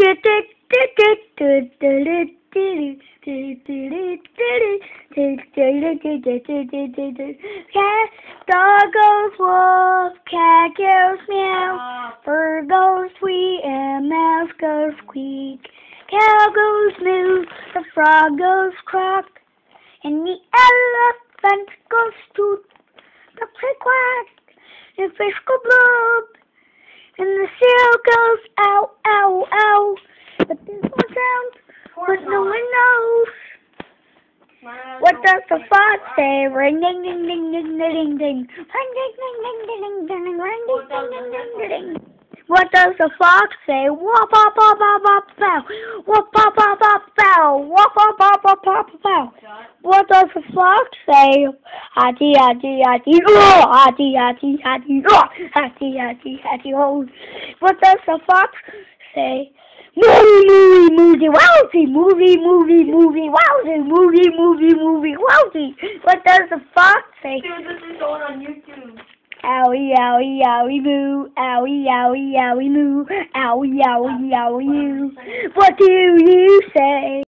Dog goes wolf, cat goes meow, bird goes tweet, and mouse goes squeak. Cow goes moo, the frog goes quack, and the elephant goes toot. The pig quack, the fish go blub, and the seal goes ow, ow, ow. But there's no sound, but no one knows. What does the fox say? Ring ding ding ding ding ding ding. Ring ding ding ding ding ding ding. Ring ding ding ding ding ding. What does the fox say? Wop pop pop pop pop pow. Wop pop pop pop pow. Wop pop pop pop pop pow. What does the fox say? Hatty hatty hatty oh, hatty hatty hatty oh, hatty hatty hatty oh. What does the fox say? Movie, movie, wowzy, movie, movie, movie, wowzy, movie, movie, movie, wowzy. What does the fox say? Dude, this is going on YouTube. Owie, owie, owie, moo. Owie, owie, owie, moo. Owie, owie, owie, moo. What do you say?